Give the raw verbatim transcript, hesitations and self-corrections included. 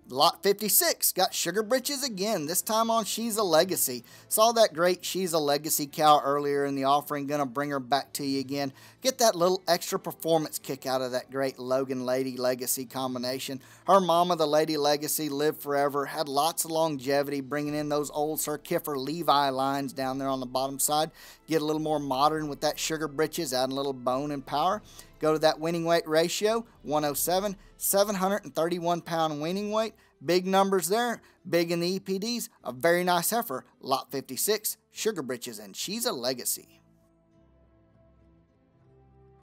Lot fifty-six got Sugar Britches again, this time on She's a Legacy. Saw that great She's a Legacy cow earlier in the offering, gonna bring her back to you again. Get that little extra performance kick out of that great Logan Lady Legacy combination. Her mama, the Lady Legacy, lived forever, had lots of longevity, bringing in those old Sir Kiffer Levi lines down there on the bottom side. Get a little more modern with that Sugar Britches, adding a little bone and power. Go to that winning weight ratio, one oh seven, seven hundred thirty-one pound winning weight. Big numbers there, big in the E P Ds. A very nice heifer, lot fifty-six, Sugar Britches, and She's a Legacy.